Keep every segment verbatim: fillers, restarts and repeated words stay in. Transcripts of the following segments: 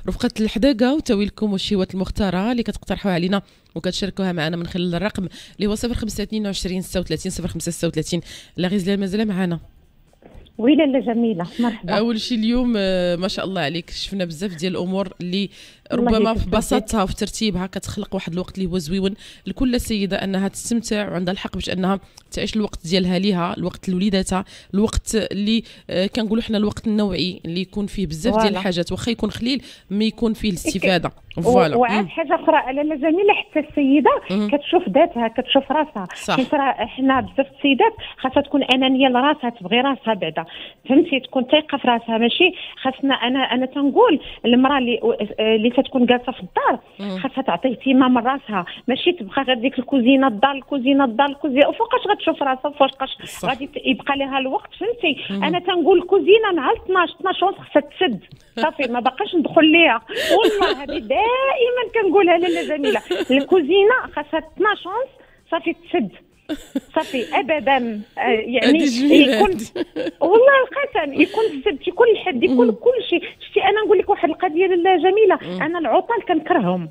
رفقة الحداقة وتاوي لكم والشيوات المختارة اللي كتقترحوها علينا وكتشاركوها معنا من خلال الرقم اللي هو صفر خمسة اثنين وعشرين ستة وثلاثين صفر خمسة ستة وثلاثين. لا غزلان مازال معنا. وي لاله جميله مرحبا. اول شيء اليوم ما شاء الله عليك شفنا بزاف ديال الامور اللي ربما في بساطتها وفي ترتيبها كتخلق واحد الوقت اللي هو زويون لكل سيده انها تستمتع وعندها الحق باش انها تعيش الوقت ديالها ليها، الوقت لوليداتها، الوقت اللي كنقولوا حنا الوقت النوعي اللي يكون فيه بزاف ديال الحاجات واخا يكون خليل ما يكون فيه الاستفاده. فوالا. وعاد حاجه اخرى لاله جميله، حتى السيده مم. كتشوف ذاتها كتشوف راسها. حيت راه حنا بزاف السيدات خاصها تكون انانيه لراسها، تبغي راسها بعدا فهمتي، تكون ثقه في راسها. ماشي خاصنا انا انا تنقول المراه اللي اللي تتكون جالسه في الدار خاصها تعطي اهتمام راسها، ماشي تبقى غير ديك الكوزينه الدار الكوزينه الدار الكوزينه وفوقاش غتشوف راسها وفوقاش غادي يبقى لها الوقت فهمتي. مم. انا تنقول الكوزينه مع اثناش اثناش ونص خاصها تسد صافي، ما باقاش ندخل ليها والله. هذه دائما كنقولها لاله جميله، الكوزينه خاصها اثناش ونص صافي تسد صافي ابدا. يعني يكون والله القسم يكون السد يكون الحد يكون كل شيء. شتي انا نقول لك واحد القضيه لاله جميله، انا العطل كنكرههم.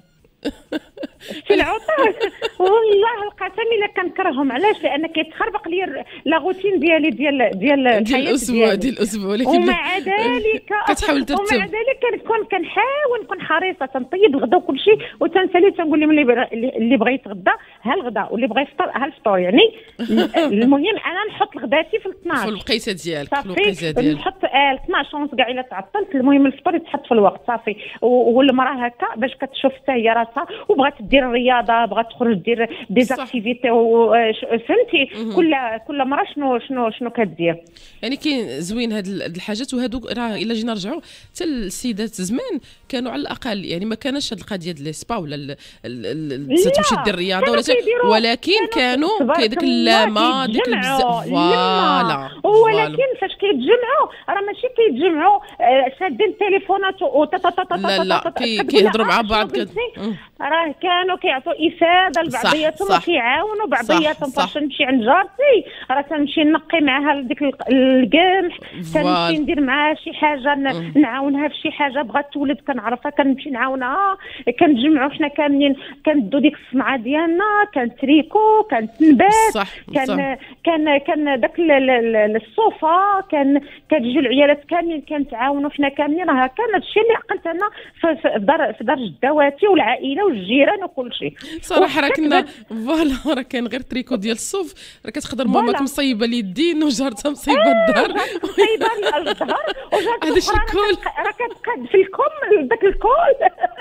شتي العطل والله القسم الا كنكرههم. علاش؟ لان كيتخربق لي لا روتين ديالي ديال ديال ديال الاسبوع ديال الاسبوع ولكن ومع ذلك كتحاول ترتب. ومع ذلك كنكون كنحاول نكون حريصه، تنطيب الغدا وكل شيء وتنسالي تنقول لهم اللي اللي بغى يتغدى ها الغدا واللي بغى يفطر ها الفطور. يعني المهم انا نحط غداتي في اثناش في الوقيته ديالك في الوقيته ديالك نحط اثناش ونص كاع الا تعطلت. المهم الفطور يتحط في الوقت صافي. والمراه هكا باش كتشوف حتى هي راسها وبغات دير الرياضه، بغات تخرج دير دي زاكتيفيتي فهمتي. كل كل مره شنو شنو شنو كدير. يعني كاين زوين هاد الحاجات. وهادوك راه الا جينا نرجعوا حتى السيدات زمان كانوا على الاقل يعني ما كانش هاد القضيه ديال لي سبا ولا تمشي دير الرياضه ولا ولكن كانوا كيديك اللامه ديك البزاف فوالا. ولكن فاش كيتجمعوا راه ماشي كيتجمعوا شادين التليفونات لا لا كيهضروا مع بعض. راه كانوا كيعطوا افاده لبعضياتهم وكيعاونوا بعضياتهم. فاش نمشي عند جارتي راه تنمشي نقي معاها ديك القمح، تنمشي ندير معاها شي حاجه نعاونها في شي حاجه بغات تولد كنعرفها كنمشي نعاونها. كنتجمعوا حنا كاملين كندو ديك الصنعه ديالنا، كان تريكو كان تنبات كان كان كان داك الصوفه كان كتجيو العيالات كاملين كنتعاونوا حنا كاملين. راه كان هادشي اللي عقلت انا في دار في دار جداواتي والعائله والجيران وكل شيء. صراحه راه كنا فوالا راه كان غير تريكو ديال الصوف. راه كتقدر ماماك مصيبه اليدين وجارتها مصيبه الدار مصيبه الظهر وجارتها هذا الشيء كل راه كتقاد في الكم داك الكول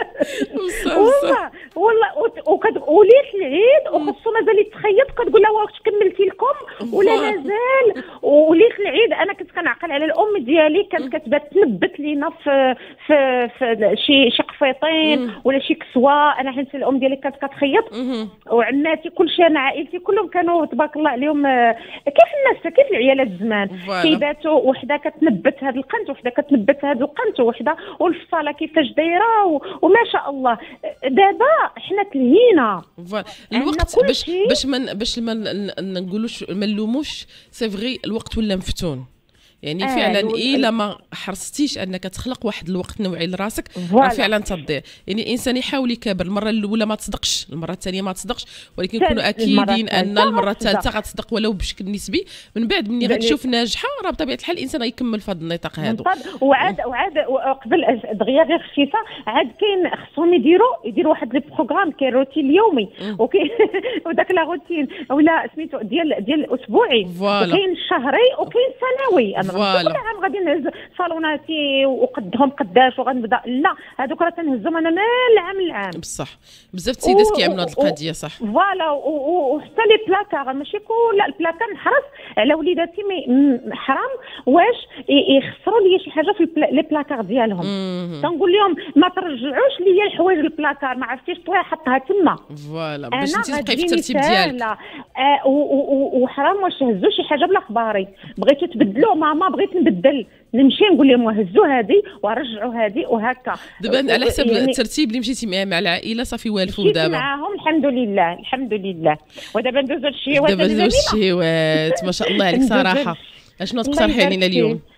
والله والله. وليت العيد وخصو مازال يتخيط كتقول لها واش كملتي الكم ولا مازال. وليت العيد انا كنت كنعقل على الام ديالي كانت كتبات تنبت لينا في في, في شي شي قفيطين ولا شي كسوه. انا حنت الام ديالي كانت كتخيط وعماتي كلشي انا عائلتي كلهم كانوا تبارك الله عليهم كيف الناس كيف العيالات زمان كيباتوا وحده كتنبت هذا القنت وحده كتنبت هذا القنت وحده والفصاله كيفاش دايره وما شاء الله. دابا حنا تلهينا الوقت باش باش من باش ما نقولوش ما نلوموش. سي فغي الوقت ولا مفتون يعني. آه فعلا الا ما حرصتيش انك تخلق واحد الوقت نوعي لراسك راه فعلا تضيع. يعني الانسان يحاول يكابر. المره الاولى ما تصدقش، المره الثانيه ما تصدقش، ولكن نكونوا اكيدين ان المره الثالثه غتصدق ولو بشكل نسبي. من بعد ملي غتشوف ناجحه راه بطبيعه الحال الانسان غيكمل في هذا النطاق هذا. وعاد وعاد قبل دغيا غير خفيفه عاد كاين خصهم يديروا يديروا واحد لي بروغرام كاين روتين يومي وكاين وداك لا روتين ولا سميتو ديال ديال الاسبوعي وكاين شهري وكاين سنوي. انا كل عام غادي نهز صالوناتي وقدهم قداش وغنبدا لا هذوك راه تنهزهم انا من العام للعام. بصح بزاف السيدات كيعملوا هذه القضيه صح. فوالا وحتى لي بلاكار ماشي كل البلاكار نحرص على وليداتي حرام واش يخسروا لي شي حاجه في لي بلاكار ديالهم. تنقول لهم ما ترجعوش لي الحوايج البلاكار ما عرفتيش طويح حطها تما فوالا باش انت تبقاي في الترتيب ديالك. آه وحرام واش هزوا شي حاجه بلا خباري بغيتو تبدلوا ماما بغيت نبدل نمشي نقول لهم هزوا هذه ورجعوا هذه وهكا. دابا على حسب يعني الترتيب اللي مشيتي مع العائله صافي والفوا دابا معاهم الحمد لله الحمد لله. ودابا ندوزو الشهيوات دابا ندوزو الشهيوات ما شاء الله عليك صراحه. اشنو تقترحي علينا اليوم؟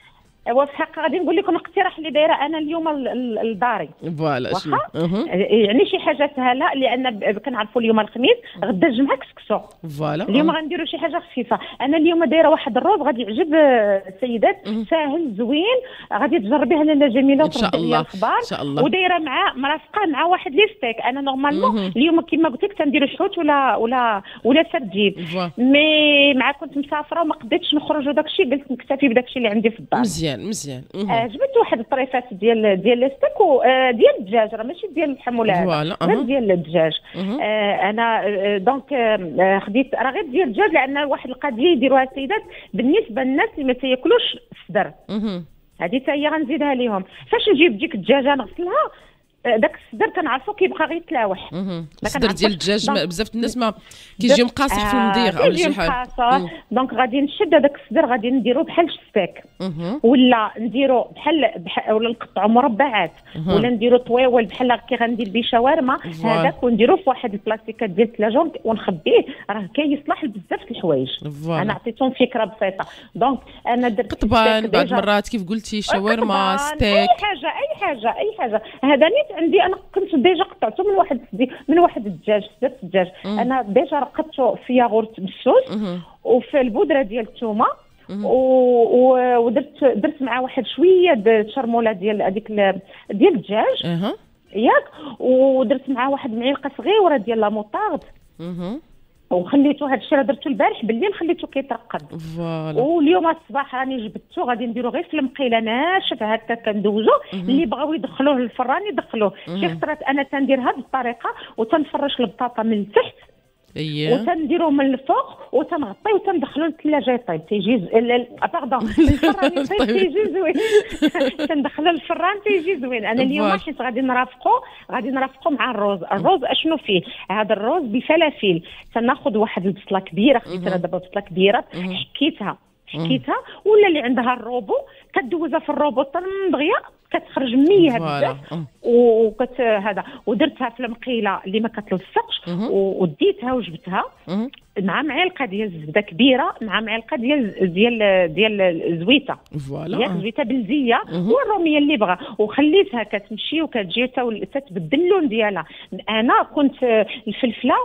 هو في الحق غادي نقول لكم اقتراح اللي دايره انا اليوم لداري. فوالا شنو يعني شي حاجه سهله، لان كنعرفوا اليوم الخميس، غدا الجمعه كسكسو. فوالا اليوم غنديروا شي حاجه خفيفه. انا اليوم دايره واحد الروز غادي يعجب السيدات، ساهل زوين، غادي تجربيها لاله جميله ان شاء الله الاخبار. ان شاء الله. ودايره مع مرافقه مع واحد لي ستيك. انا نورمالمون اليوم كما قلت لك تندير شحوت ولا ولا ولا سردين، مي مع كنت مسافره وما قديتش نخرج وداكشي، قلت نكتفي بداكشي اللي عندي في الدار. مزيان مزيان. آه جبت واحد الطريفات ديال ديال لي ستيك آه ديال الدجاج، راه ماشي ديال اللحم ولا غير ديال الدجاج. آه انا آه دونك آه خديت راه غير ديال الدجاج، لان واحد القضيه يديروها السيدات بالنسبه للناس اللي ما تياكلوش الصدر، هذه حتى هي غنزيدها لهم. فاش نجيب ديك الدجاجه نغسلها، داك الصدر كنعرفو كيبقى غير يتلاوح. الصدر ديال الدجاج بزاف الناس ما كيجيو مقاصح في المضيق او شي حاجه. دونك غادي نشد هذاك الصدر غادي نديرو بحال الستيك، ولا نديرو بحال, بحال ولا نقطعو مربعات، ولا نديرو طويول بحال كي غندير بيه شاورما هذاك، ونديرو في واحد البلاستيكات ديال الثلاجه ونخبيه، راه كيصلح لبزاف د الحوايج. انا عطيتهم فكره بسيطه. دونك انا درت قطبان بعض المرات كيف قلتي شاورما ستيك، اي حاجه اي حاجه اي حاجه. هذا نيت عندي انا كنت ديجا قطعته من واحد من واحد الدجاج، صدر الدجاج انا ديجا رقدته في ياغورت مسوس وفي البودره ديال الثومه، ودرت درت مع واحد شويه د الشرموله ديال هذيك ديال الدجاج ياك، ودرت معاه واحد المعلقه صغيره ديال لا موطارد، وخليته هذا الشيء درته البارح بالليل خليته كيترقد. فوالا. واليوم الصباح راني جبدته غادي نديرو غير في المقيله ناشف هكا كندوزو. اللي بغاو يدخلوه للفران يدخلوه. شي خطرات انا تندير هذه الطريقه وتنفرش البطاطا من التحت، اييه، وتنديرو من الفوق وتنغطي وتندخلو للثلاجه يطيب تيجي باردون الفران يطيب تيجي زوين. تندخلو للفران تيجي زوين. انا اليوم حيت غادي نرافقو غادي نرافقو مع الروز. الروز اشنو فيه؟ هذا الروز بفلافل. تناخذ واحد البصله كبيره، خديت انا دابا بصله كبيره حكيتها حكيتها ولا اللي عندها الروبو كدوزها في الروبو طنبغيه كتخرج مية بزاف، وكت هذا ودرتها في المقيله اللي ما كتلصقش، وديتها وجبتها مع معلقه ديال الزبده كبيره، مع معلقه ديال ديال ديال الزويته، فوالا ياك زويته بلديه والروميه اللي بغا، وخليتها كتمشي وكتجي تتبدل اللون ديالها. انا كنت الفلفله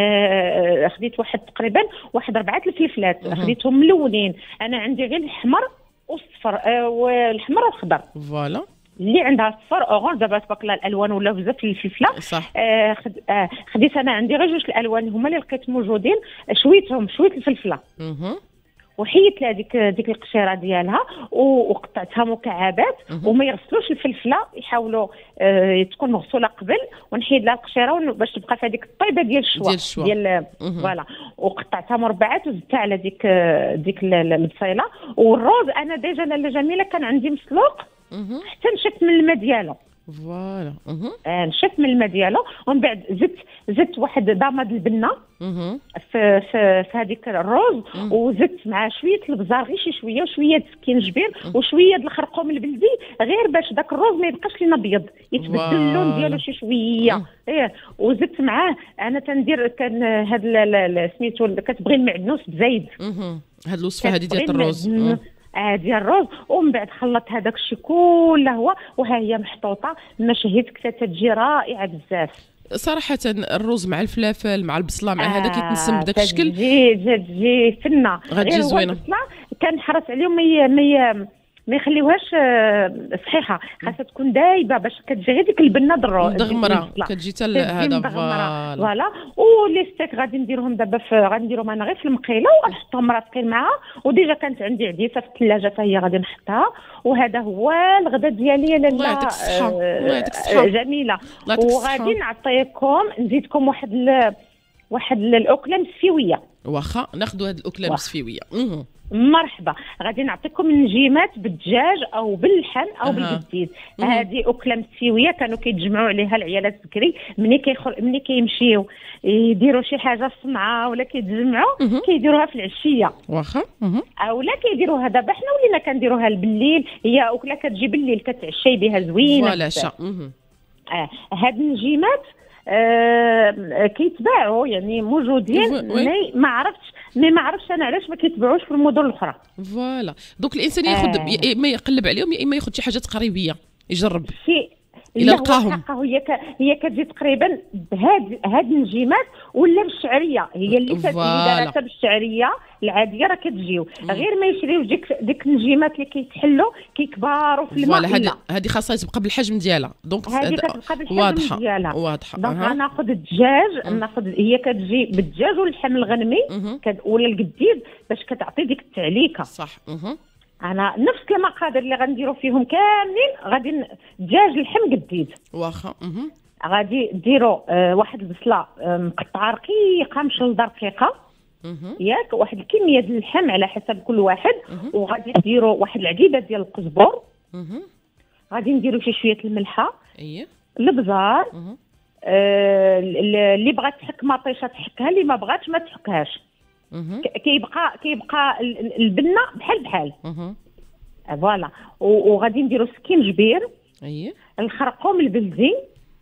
آه خديت واحد تقريبا واحد اربعه الفلفلات خديتهم ملونين. انا عندي غير الحمر والصفر آه والحمر والخضر. فوالا. اللي عندها الصفر اورانج دابا تبارك الله الالوان ولا بزاف الفلفله صح. آه خد... آه خديت انا عندي غير جوج الالوان هما اللي لقيت موجودين، شويتهم شويه الفلفله اها وحيت لها ديك ديك القشيره ديالها وقطعتها مكعبات، وما يغسلوش الفلفله، يحاولوا آه تكون مغسوله قبل، ونحيد لها القشيره باش تبقى في هذيك الطيبه ديال الشوا ديال فوالا، وقطعتها مربعات وزدتها على ديك ديك البصيله. والروز انا ديجا لاله جميله كان عندي مسلوق حتى نشف من الماء ديالو. فوالا. اها نشف من الماء ديالو، ومن بعد زدت زدت واحد دامه د البنه في في, في هذيك الروز، وزدت مع شويه البزار غير شي شويه، وشويه السكينجبير وشويه د الخرقوم البلدي، غير باش داك الروز ما يبقاش لينا ابيض، يتبدل اللون ديالو شي شويه. ايه وزدت معاه انا تندير كان هاد سميتو كتبغي المعدنوس بزايد. هاد الوصفه هذه ديال الروز آه ديال الروز، ومن بعد خلطت هذاك الشيء كله هو، وها هي محطوطه مشهيت كتجي رائعه بزاف صراحه. الروز مع الفلافل مع البصله مع هذا آه كيتنسم بداك الشكل، تجي تجي فنه غتجي زوينه. كنحرص عليهم مي مي ما يخليوهاش صحيحه، خاصها تكون دايبه باش كتجي غير ديك البنه دروه دغمره كتجي حتى هذا فوالا. ولي ستيك غادي نديرهم دابا في غادي نديرهم انا غير في المقيله ونحطهم مرافقين معها، وديجا كانت عندي عديسه في الثلاجه حتى هي غادي نحطها. وهذا هو الغدا ديالي لاله. الله يعطيك الصحه. الله يعطيك الصحه جميله. وغادي نعطيكم نزيدكم واحد ال... واحد الاكله مسفيويه. واخا ناخذوا هذه الاكله مسفيويه. مرحبا. غادي نعطيكم نجيمات بالدجاج او باللحم او أه. بالجديد. هذه اكله مسيويه كانوا كيتجمعوا عليها العيالات بكري، ملي كيخر ملي كيمشيو يديروا شي حاجه صنعه ولا كيتجمعوا كيديروها في العشيه. واخا او لا كيديروها دابا حنا ولينا كنديروها بالليل، هي اكله كتجي بالليل كتعشي بها زوينه. فوالا شا اه هاد النجيمات آه كيتباعوا يعني موجودين. ما عرفتش مي ما عرفتش انا علاش ما كيتباعوش في المدن الاخرى. فوالا دوك الانسان ياخذ آه. يا اما يقلب عليهم يا اما ياخذ شي حاجات قريبيه يجرب شي الى لقاهم. هي ك... هي كتجي تقريبا بهاد هاد النجيمات ولا بالشعريه، هي اللي كتدارها بالشعريه العاديه راه كتجيو، غير ما يشريو ديك ديك النجيمات اللي كيتحلوا كيكبروا في الماء. فوالا هذه هذه خاصها تبقى بالحجم ديالها. دونك هذه كتبقى بالحجم واضحه ديالها واضحه. دونك أه. ناخذ الدجاج، ناخذ هي كتجي بالدجاج واللحم الغنمي كد... ولا القديد باش كتعطي ديك التعليكه. صح. أه. انا نفس المقادير اللي غنديروا فيهم كاملين غادي دجاج لحم قديد واخا. أه. غادي ديروا آه واحد البصله آه مقطعه رقيقه مشلضه رقيقه ياك، واحد الكميه ديال اللحم على حسب كل واحد، وغادي ديروا واحد العديده ديال القزبر، غادي نديروا شي شويه الملحه، اييه البزار، آه اللي بغات تحك مطيشه تحكها، اللي ما بغاتش ما تحكهاش. كيبقى كيبقى البنه بحال بحال. فوالا وغادي نديروا سكينجبير، اييه، الخرقوم البلدي،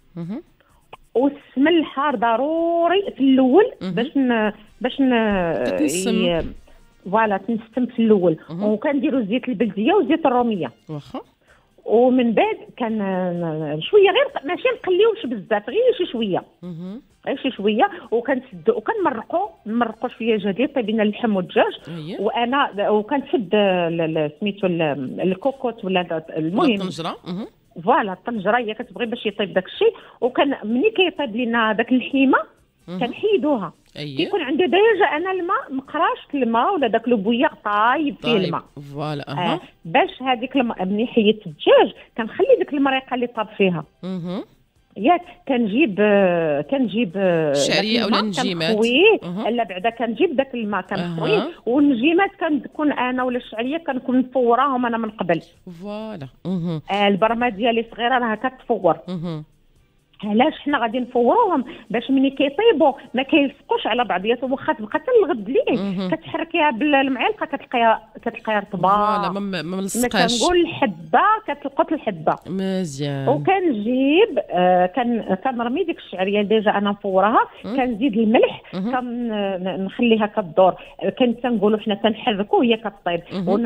والسمن الحار ضروري في الاول باش ن... باش ن... ي... فوالا تنستم في الاول. وكنديروا الزيت البلديه والزيت الروميه واخا، ومن بعد كان شويه غير ماشي نقليوش بزاف، غير شي شويه غير شي شويه، وكنسدو وكنمرقوا نمرقوا شويه جديد طيبين اللحم والدجاج. وانا وكنشد سميتو الكوكوت ولا المهم الطنجره. فوالا الطنجره هي كتبغي باش يطيب داك الشيء، وكان ملي كيطيب لينا داك اللحيمه كنحيدوها. أيه. كيكون عندي ديجا انا الماء مقراش الماء ولا داك لو طايب فيه الماء. فوالا آه. باش هذيك الماء ملي حيدت الدجاج كنخلي ديك المريقه اللي طاب فيها اها ياك، كنجيب كنجيب الشعريه اولا النجيمات لا بعدا كنجيب داك الماء كنخويه. أه. والنجيمات كنكون انا ولا الشعريه كنكون مفوراهم انا من قبل. فوالا آه البرمه ديالي صغيره راها كتفور. علاش حنا غادي نفوروهم؟ باش ملي كيطيبوا ما كيلصقوش على بعضياتهم، واخا تبقى حتى الغد ليه كتحركيها بالمعلقه كتلقاها كتلقاها رطبه. فوالا ما ما نلصقاش. كنقول الحبه كتلقط الحبه مزيان. وكنجيب آه كان كنرمي ديك الشعريه ديجا انا مفورها، كنزيد الملح، كنخليها كدور، كان تنقولوا حنا تنحركوا وهي كطيب،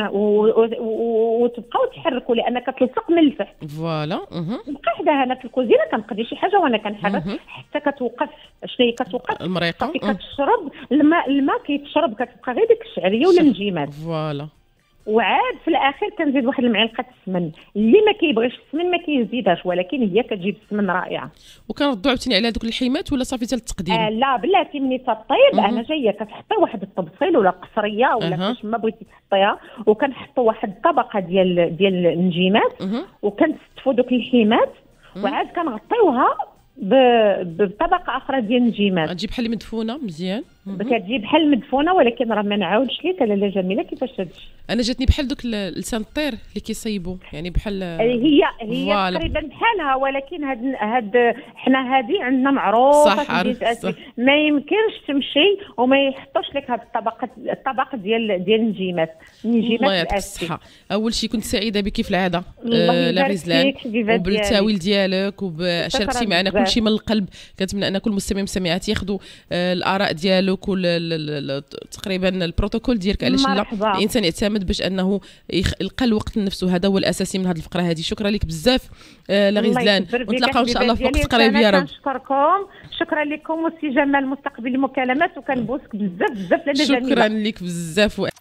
وتبقاو تحركوا لان كتلصق من الفح. فوالا نبقى حداها انا في الكوزينه كنقضي شي حاجه وانا كنحرك حتى كتوقف. شنو هي كتوقف؟ المريقه كتشرب الماء، الماء كيتشرب كتبقى غير ديك الشعريه ولا النجيمات. فوالا وعاد في الاخير كنزيد واحد المعلقه السمن، اللي ما كيبغيش السمن ما كيزيدهاش، ولكن هي كتجيب السمن رائعه. وكنردوا عاوتاني على دوك اللحيمات ولا صافي حتى التقديم؟ آه لا بلاتي ملي تطيب انا جايه كتحطي واحد الطبسيل ولا قصريه ولا أه. كاش ما بغيتي تحطيها، وكنحطوا واحد الطبقه ديال ديال النجيمات، وكنستفوا دوك اللحيمات، وعاد كنغطيوها بطبقه اخرى ديال النجيمات. تجي بحال مدفونه مزيان. كتجي بحال مدفونه، ولكن راه ما نعاودش ليك لاله جميله كيفاش تهدش. انا جاتني بحال دوك لسان الطير اللي كيصيبوا، يعني بحال هي هي تقريبا بحالها، ولكن هاد هاد حنا هذه عندنا معروفه صح عرفت. ما يمكنش تمشي وما يحطوش لك هاد الطبقه الطبق ديال ديال النجيمات. النجيمات الله يعطيك الصحه. اول شيء كنت سعيده بك في العاده آه لا غزلان، وبالتاويل ديالك وبشاركتي معنا كل شيء من القلب. كنتمنى ان كل مستمع مستمعات ياخذوا آه الاراء ديالك وكل تقريبا البروتوكول ديالك، علاش لا الانسان يعتمد باش انه يلقى الوقت لنفسه. هذا هو الاساسي من هذه الفقره هذه. شكرا لك بزاف آه لا غزلان، ونتلاقاو ان شاء الله في وقت قريب يا رب. نشكركم، شكرا لكم، وسي جمال مستقبل المكالمات، وكنبوسك بزاف بزاف لاله جميله. شكرا لك بزاف.